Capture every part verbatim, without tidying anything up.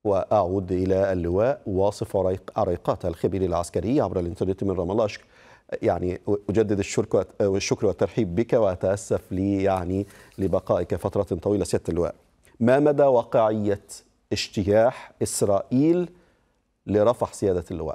وأعود إلى اللواء واصف عريق- عريقات الخبير العسكري عبر الإنترنت من رام الله. أشك- يعني أجدد الشكر والشكر والترحيب بك، وأتأسف لي يعني لبقائك فترة طويلة سيادة اللواء. ما مدى واقعية اجتياح إسرائيل لرفح سيادة اللواء؟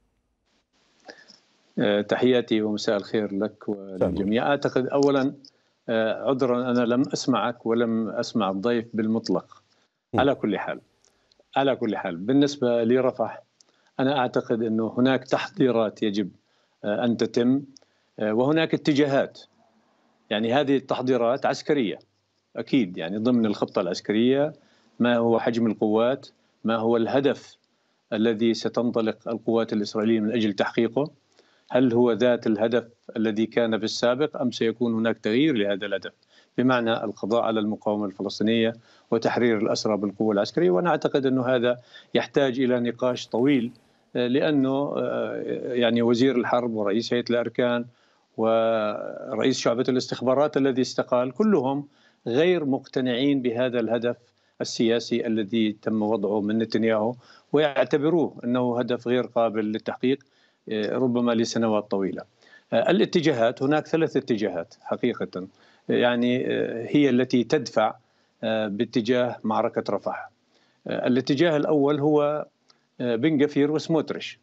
آه، تحياتي ومساء الخير لك وللجميع. أعتقد أولا آه، عذرا أنا لم أسمعك ولم أسمع الضيف بالمطلق. على كل حال على كل حال بالنسبة لرفح، أنا أعتقد أنه هناك تحضيرات يجب آه، أن تتم، آه، وهناك اتجاهات. يعني هذه التحضيرات عسكرية أكيد، يعني ضمن الخطة العسكرية. ما هو حجم القوات؟ ما هو الهدف الذي ستنطلق القوات الإسرائيلية من أجل تحقيقه؟ هل هو ذات الهدف الذي كان في السابق أم سيكون هناك تغيير لهذا الهدف، بمعنى القضاء على المقاومة الفلسطينية وتحرير الأسرى بالقوة العسكرية؟ وأنا أعتقد أنه هذا يحتاج إلى نقاش طويل، لأنه يعني وزير الحرب ورئيس هيئة الأركان ورئيس شعبة الاستخبارات الذي استقال كلهم غير مقتنعين بهذا الهدف السياسي الذي تم وضعه من نتنياهو، ويعتبروه أنه هدف غير قابل للتحقيق ربما لسنوات طويلة. الاتجاهات، هناك ثلاث اتجاهات حقيقة يعني هي التي تدفع باتجاه معركة رفح. الاتجاه الأول هو بن غفير وسموتريش.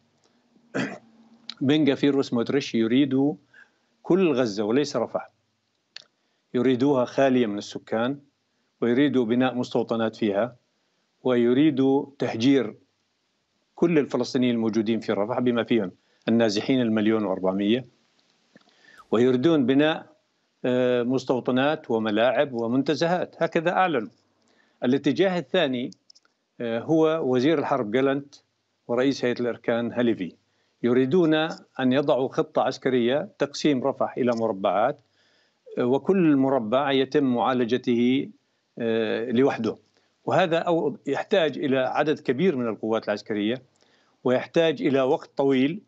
بن غفير وسموتريش يريدوا كل غزة وليس رفح، يريدوها خالية من السكان، ويريدوا بناء مستوطنات فيها، ويريدوا تهجير كل الفلسطينيين الموجودين في رفح بما فيهم النازحين المليون وأربعمية، ويريدون بناء مستوطنات وملاعب ومنتزهات. هكذا أعلنوا. الاتجاه الثاني هو وزير الحرب جالنت ورئيس هيئة الأركان هاليفي، يريدون أن يضعوا خطة عسكرية تقسيم رفح إلى مربعات، وكل مربع يتم معالجته لوحده. وهذا أو يحتاج إلى عدد كبير من القوات العسكرية، ويحتاج إلى وقت طويل،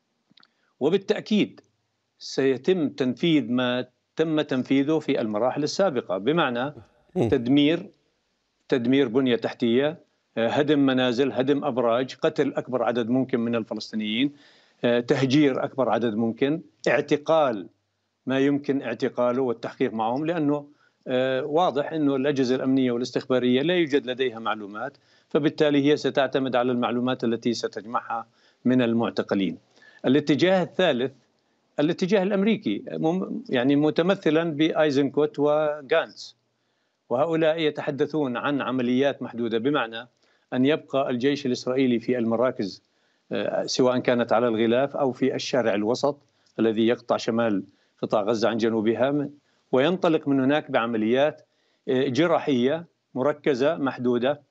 وبالتأكيد سيتم تنفيذ ما تم تنفيذه في المراحل السابقة، بمعنى تدمير تدمير بنية تحتية، هدم منازل، هدم أبراج، قتل أكبر عدد ممكن من الفلسطينيين، تهجير أكبر عدد ممكن، اعتقال ما يمكن اعتقاله والتحقيق معهم، لأنه واضح أنه الأجهزة الأمنية والاستخبارية لا يوجد لديها معلومات، فبالتالي هي ستعتمد على المعلومات التي ستجمعها من المعتقلين. الاتجاه الثالث الاتجاه الأمريكي، يعني متمثلا بآيزنكوت وغانتس، وهؤلاء يتحدثون عن عمليات محدودة، بمعنى أن يبقى الجيش الإسرائيلي في المراكز سواء كانت على الغلاف أو في الشارع الوسط الذي يقطع شمال قطاع غزة عن جنوبها، وينطلق من هناك بعمليات جراحية مركزة محدودة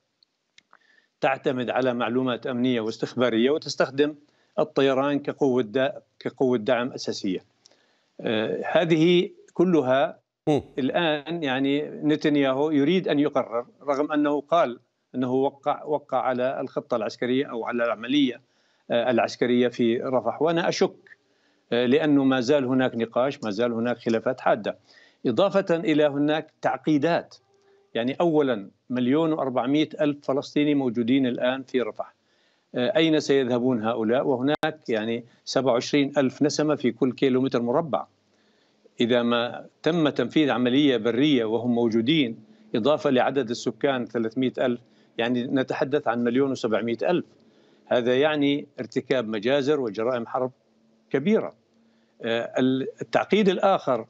تعتمد على معلومات أمنية واستخبارية، وتستخدم الطيران كقوة دا كقوة دعم أساسية. آه هذه كلها الآن يعني نتنياهو يريد أن يقرر، رغم أنه قال أنه وقع وقع على الخطة العسكرية أو على العملية آه العسكرية في رفح، وأنا أشك آه لأنه ما زال هناك نقاش، ما زال هناك خلافات حادة، إضافة إلى هناك تعقيدات. يعني أولا مليون وأربعمائة ألف فلسطيني موجودين الآن في رفح، أين سيذهبون هؤلاء؟ وهناك يعني سبعة وعشرين ألف نسمة في كل كيلومتر مربع. إذا ما تم تنفيذ عملية برية وهم موجودين إضافة لعدد السكان ثلاثمائة ألف، يعني نتحدث عن مليون وسبعمائة ألف. هذا يعني ارتكاب مجازر وجرائم حرب كبيرة. التعقيد الآخر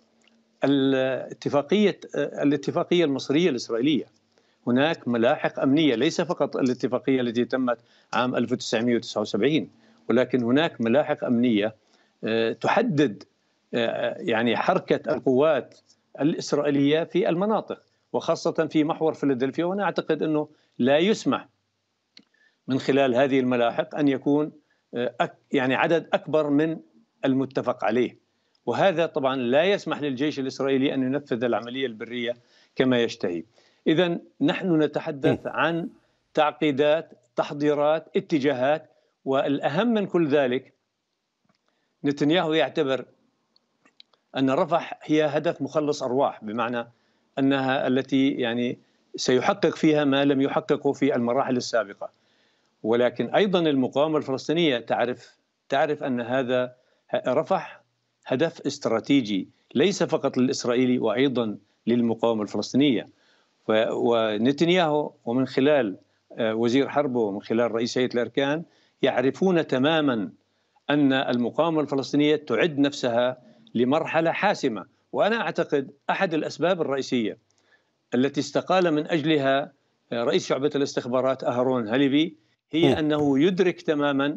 الاتفاقية الاتفاقية المصرية الإسرائيلية. هناك ملاحق أمنية، ليس فقط الاتفاقية التي تمت عام ألف وتسعمائة وتسعة وسبعين، ولكن هناك ملاحق أمنية تحدد يعني حركة القوات الإسرائيلية في المناطق، وخاصة في محور فيلادلفيا. وأنا أعتقد أنه لا يسمح من خلال هذه الملاحق أن يكون يعني عدد أكبر من المتفق عليه، وهذا طبعا لا يسمح للجيش الإسرائيلي أن ينفذ العملية البرية كما يشتهي. إذن نحن نتحدث عن تعقيدات، تحضيرات، اتجاهات، والأهم من كل ذلك نتنياهو يعتبر أن رفح هي هدف مخلص أرواح، بمعنى أنها التي يعني سيحقق فيها ما لم يحققه في المراحل السابقة. ولكن أيضا المقاومة الفلسطينية تعرف تعرف أن هذا رفح هدف استراتيجي ليس فقط للإسرائيلي وأيضا للمقاومة الفلسطينية. ونتنياهو ومن خلال وزير حربه ومن خلال رئيسية الأركان يعرفون تماما أن المقاومة الفلسطينية تعد نفسها لمرحلة حاسمة. وأنا أعتقد أحد الأسباب الرئيسية التي استقال من أجلها رئيس شعبة الاستخبارات أهرون هليفي هي أنه يدرك تماما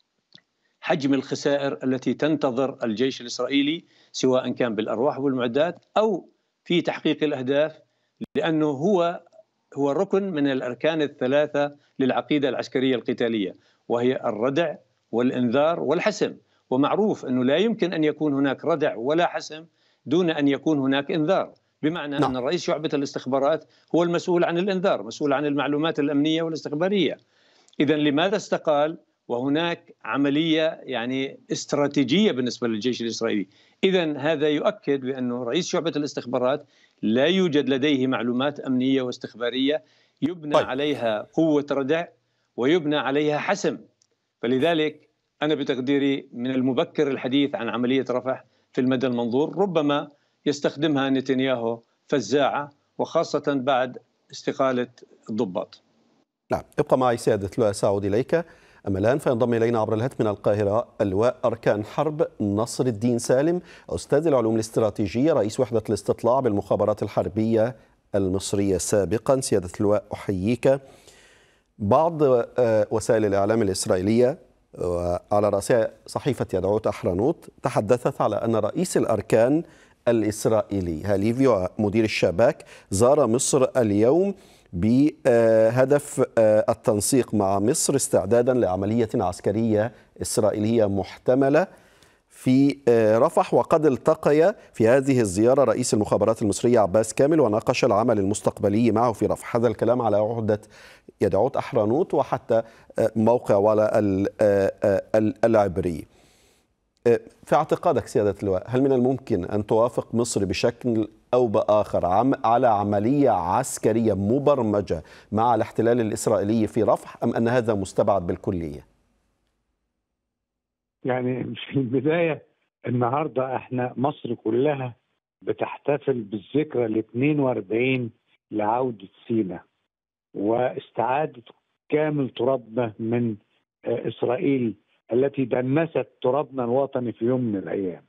حجم الخسائر التي تنتظر الجيش الإسرائيلي سواء كان بالأرواح والمعدات أو في تحقيق الأهداف، لأنه هو هو ركن من الأركان الثلاثة للعقيدة العسكرية القتالية، وهي الردع والإنذار والحسم. ومعروف أنه لا يمكن أن يكون هناك ردع ولا حسم دون أن يكون هناك إنذار، بمعنى نعم. أن رئيس شعبة الاستخبارات هو المسؤول عن الإنذار، مسؤول عن المعلومات الأمنية والاستخبارية. إذن لماذا استقال وهناك عملية يعني استراتيجية بالنسبة للجيش الإسرائيلي؟ إذن هذا يؤكد بأنه رئيس شعبة الاستخبارات لا يوجد لديه معلومات أمنية واستخبارية يبنى طيب. عليها قوة ردع ويبنى عليها حسم. فلذلك أنا بتقديري من المبكر الحديث عن عملية رفح في المدى المنظور، ربما يستخدمها نتنياهو فزاعة، وخاصة بعد استقالة الضباط. نعم، ابقى معي سيادة اللواء، سأعود إليك. أما الآن فينضم إلينا عبر الهاتف من القاهرة اللواء أركان حرب نصر الدين سالم، أستاذ العلوم الاستراتيجية، رئيس وحدة الاستطلاع بالمخابرات الحربية المصرية سابقا. سيادة اللواء أحييك. بعض وسائل الإعلام الإسرائيلية على رأسها صحيفة يدعوت أحرنوت تحدثت على أن رئيس الأركان الإسرائيلي هاليفي ومدير الشباك زار مصر اليوم بهدف التنسيق مع مصر استعدادا لعملية عسكرية إسرائيلية محتملة في رفح. وقد التقي في هذه الزيارة رئيس المخابرات المصرية عباس كامل وناقش العمل المستقبلي معه في رفح. هذا الكلام على عهدة يدعوت أحرنوت وحتى موقع ولا العبري. في اعتقادك سيادة اللواء، هل من الممكن أن توافق مصر بشكل أو بآخر على عملية عسكرية مبرمجة مع الاحتلال الإسرائيلي في رفح، أم أن هذا مستبعد بالكلية؟ يعني في البداية النهاردة احنا مصر كلها بتحتفل بالذكرى ال اثنين وأربعين لعودة سيناء واستعادة كامل ترابنا من إسرائيل التي دنست ترابنا الوطني في يوم من الأيام.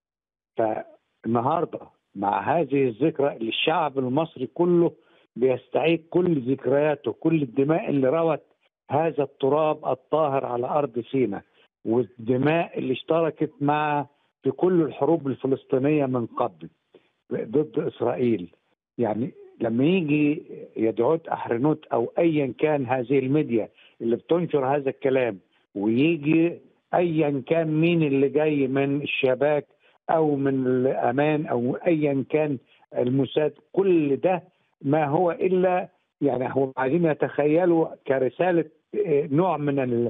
فالنهاردة مع هذه الذكرى اللي الشعب المصري كله بيستعيد كل ذكرياته، كل الدماء اللي روت هذا التراب الطاهر على أرض سيناء، والدماء اللي اشتركت مع في كل الحروب الفلسطينية من قبل ضد إسرائيل. يعني لما يجي يدعوت أحرنوت أو أيا كان هذه الميديا اللي بتنشر هذا الكلام، ويجي أيا كان مين اللي جاي من الشباك أو من الأمان أو أيا كان الموساد، كل ده ما هو إلا يعني هم عايزين يتخيلوا كرسالة نوع من ال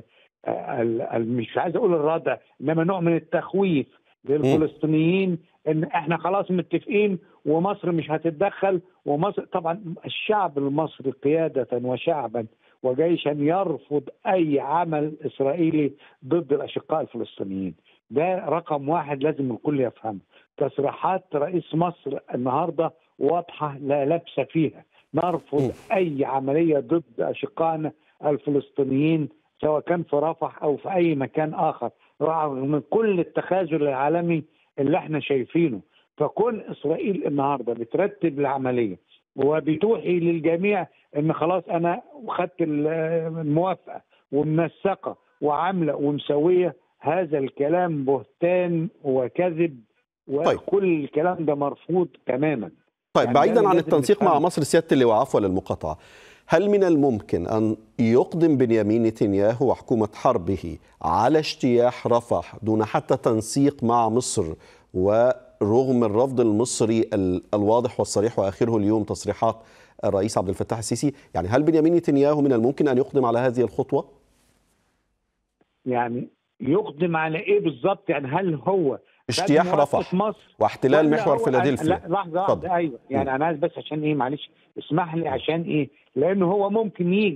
مش عايز اقول الردع، انما نوع من التخويف للفلسطينيين ان احنا خلاص متفقين ومصر مش هتتدخل. ومصر طبعا الشعب المصري قيادة وشعبا وجيشا يرفض اي عمل اسرائيلي ضد الاشقاء الفلسطينيين. ده رقم واحد لازم الكل يفهمه. تصريحات رئيس مصر النهارده واضحة لا لبس فيها، نرفض اي عملية ضد اشقائنا الفلسطينيين سواء كان في رفح أو في أي مكان آخر، رغم كل التخاذل العالمي اللي احنا شايفينه. فكون إسرائيل النهاردة بترتب العملية وبتوحي للجميع إن خلاص أنا خدت الموافقة ومنسقة وعاملة ومسوية، هذا الكلام بهتان وكذب، وكل طيب. الكلام ده مرفوض تماما. طيب يعني بعيدا عن التنسيق مع مصر سيادة اللواء، عفوا للمقاطعة، هل من الممكن أن يقدم بنيامين نتنياهو وحكومة حربه على اجتياح رفح دون حتى تنسيق مع مصر، ورغم الرفض المصري الواضح والصريح وآخره اليوم تصريحات الرئيس عبد الفتاح السيسي؟ يعني هل بنيامين نتنياهو من الممكن أن يقدم على هذه الخطوة؟ يعني يقدم على إيه بالضبط؟ يعني هل هو اجتياح رفح واحتلال محور فيلادلفيا؟ لا لحظة واحدة، أيوة يعني م. أنا عايز بس عشان إيه، معلش اسمح لي، عشان إيه؟ لأنه هو ممكن يجي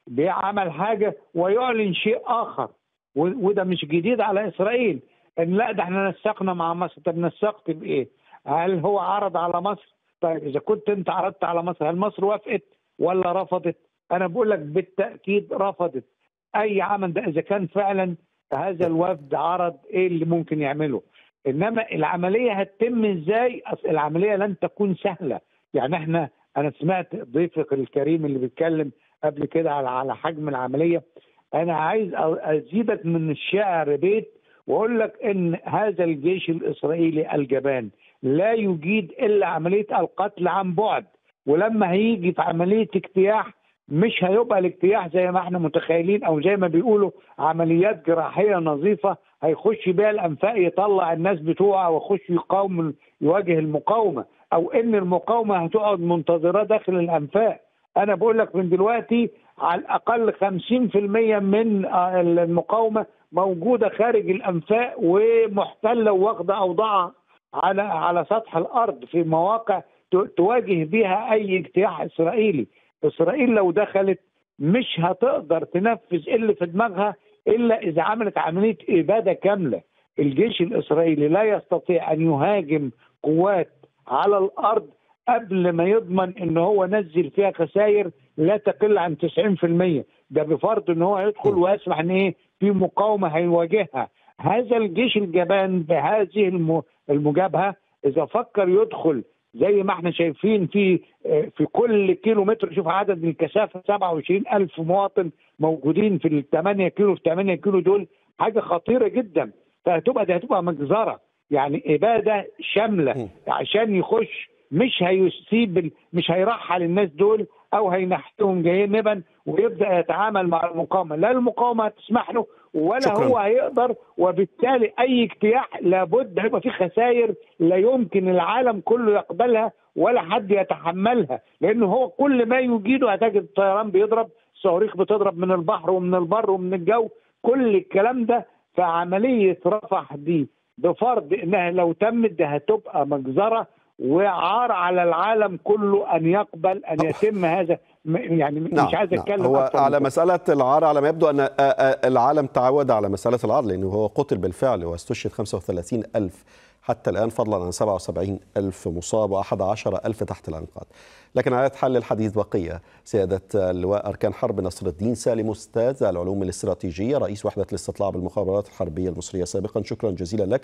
بيعمل حاجه ويعلن شيء اخر، وده مش جديد على اسرائيل. ان لا ده احنا نسقنا مع مصر. طب نسقت بايه؟ هل هو عرض على مصر؟ طيب اذا كنت انت عرضت على مصر، هل مصر وافقت ولا رفضت؟ انا بقول لك بالتاكيد رفضت. اي عمل ده اذا كان فعلا هذا الوفد عرض ايه اللي ممكن يعمله. انما العمليه هتتم ازاي؟ اصل العمليه لن تكون سهله. يعني احنا انا سمعت ضيفك الكريم اللي بيتكلم قبل كده على على حجم العمليه. انا عايز ازيدك من الشعر بيت واقول لك ان هذا الجيش الاسرائيلي الجبان لا يجيد الا عمليه القتل عن بعد. ولما هيجي في عمليه اجتياح مش هيبقى الاجتياح زي ما احنا متخيلين او زي ما بيقولوا عمليات جراحيه نظيفه هيخش بيها الانفاق يطلع الناس بتوعه ويخش يقاوم يواجه المقاومه، او ان المقاومه هتقعد منتظره داخل الانفاق. انا بقول لك من دلوقتي على الاقل خمسين في المية من المقاومه موجوده خارج الانفاق ومحتله واخده اوضاعها على على سطح الارض في مواقع تواجه بها اي اجتياح اسرائيلي. اسرائيل لو دخلت مش هتقدر تنفذ اللي في دماغها الا اذا عملت عمليه اباده كامله. الجيش الاسرائيلي لا يستطيع ان يهاجم قوات على الارض قبل ما يضمن ان هو نزل فيها خسائر لا تقل عن تسعين في المية. ده بفرض ان هو يدخل ويسمح ان ايه في مقاومه هيواجهها. هذا الجيش الجبان بهذه المجابهه اذا فكر يدخل زي ما احنا شايفين في في كل كيلو متر، شوف عدد الكثافه سبعة وعشرين ألف مواطن موجودين في ال ثمانية كيلو، في ثمانية كيلو دول حاجه خطيره جدا. فهتبقى دي هتبقى مجزره، يعني اباده شامله عشان يخش. مش هيسيب مش هيرحل الناس دول او هينحتهم جانبا ويبدا يتعامل مع المقاومه. لا المقاومه هتسمح له ولا شكرا. هو هيقدر. وبالتالي اي اجتياح لابد هيبقى فيه خسائر لا يمكن العالم كله يقبلها ولا حد يتحملها، لانه هو كل ما يجيده هتجد الطيران بيضرب، الصواريخ بتضرب من البحر ومن البر ومن الجو، كل الكلام ده. فعمليه رفح دي بفرض انها لو تمت ده هتبقى مجزره وعار على العالم كله ان يقبل ان يتم هذا. يعني مش نعم عايز اتكلم نعم. هو على مساله العار على ما يبدو ان العالم تعود على مساله العار، لانه هو قتل بالفعل واستشهد خمسة وثلاثين ألف حتى الان، فضلا عن سبعة وسبعين ألف مصاب وأحد عشر ألف تحت الانقاض. لكن على حل الحديث بقيه. سياده اللواء اركان حرب نصر الدين سالم، استاذ العلوم الاستراتيجيه، رئيس وحده الاستطلاع بالمخابرات الحربيه المصريه سابقا، شكرا جزيلا لك.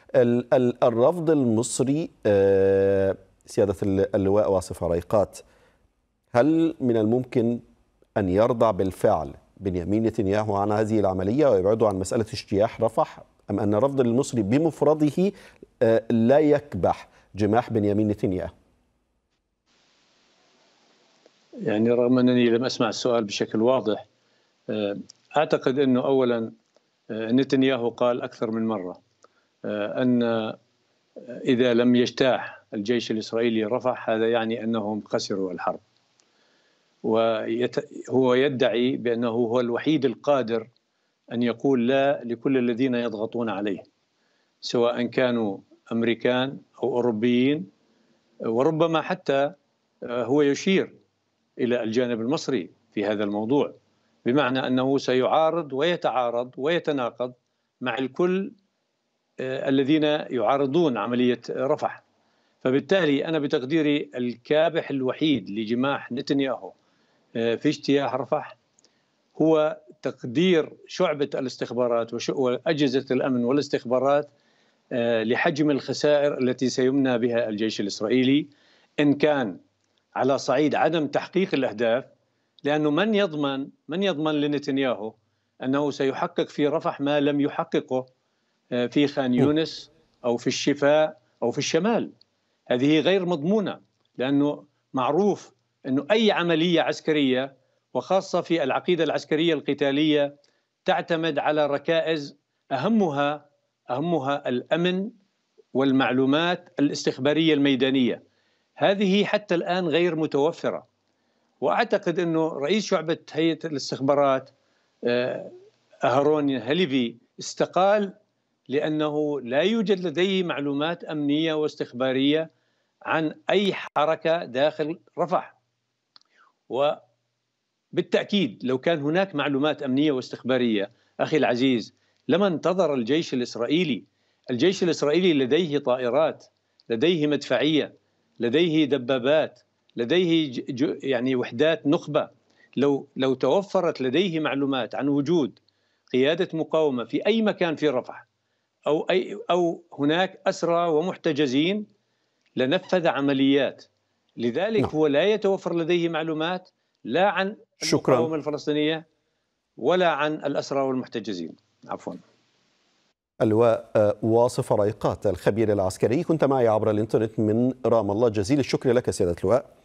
الرفض المصري سيادة اللواء واصف عريقات، هل من الممكن أن يرضى بالفعل بنيامين نتنياهو عن هذه العملية ويبعده عن مسألة اجتياح رفح، أم أن الرفض المصري بمفرده لا يكبح جماح بنيامين نتنياهو؟ يعني رغم أنني لم أسمع السؤال بشكل واضح، أعتقد أنه أولا نتنياهو قال أكثر من مرة أن إذا لم يجتاح الجيش الإسرائيلي رفح هذا يعني أنهم خسروا الحرب، وهو يدعي بأنه هو الوحيد القادر أن يقول لا لكل الذين يضغطون عليه، سواء كانوا أمريكان أو أوروبيين، وربما حتى هو يشير إلى الجانب المصري في هذا الموضوع، بمعنى أنه سيعارض ويتعارض ويتناقض مع الكل الذين يعارضون عملية رفح. فبالتالي أنا بتقديري الكابح الوحيد لجماح نتنياهو في اجتياح رفح هو تقدير شعبة الاستخبارات وأجهزة الأمن والاستخبارات لحجم الخسائر التي سيمنى بها الجيش الإسرائيلي إن كان على صعيد عدم تحقيق الأهداف، لأنه من يضمن من يضمن لنتنياهو أنه سيحقق في رفح ما لم يحققه في خان يونس أو في الشفاء أو في الشمال. هذه غير مضمونة، لأنه معروف أنه أي عملية عسكرية وخاصة في العقيدة العسكرية القتالية تعتمد على ركائز أهمها أهمها الأمن والمعلومات الاستخبارية الميدانية. هذه حتى الآن غير متوفرة، وأعتقد أنه رئيس شعبة هيئة الاستخبارات أهرون هليفي استقال لأنه لا يوجد لديه معلومات أمنية واستخبارية عن أي حركة داخل رفح. بالتأكيد لو كان هناك معلومات أمنية واستخبارية أخي العزيز لما انتظر الجيش الإسرائيلي. الجيش الإسرائيلي لديه طائرات، لديه مدفعية، لديه دبابات، لديه يعني وحدات نخبة. لو لو توفرت لديه معلومات عن وجود قيادة مقاومة في أي مكان في رفح أو أي أو هناك أسرى ومحتجزين لنفذ عمليات. لذلك نعم. هو لا يتوفر لديه معلومات لا عن شكرا. المقاومة الفلسطينية ولا عن الأسرى والمحتجزين. عفوا. اللواء واصف ريقات الخبير العسكري كنت معي عبر الإنترنت من رام الله. جزيل الشكر لك سيادة اللواء.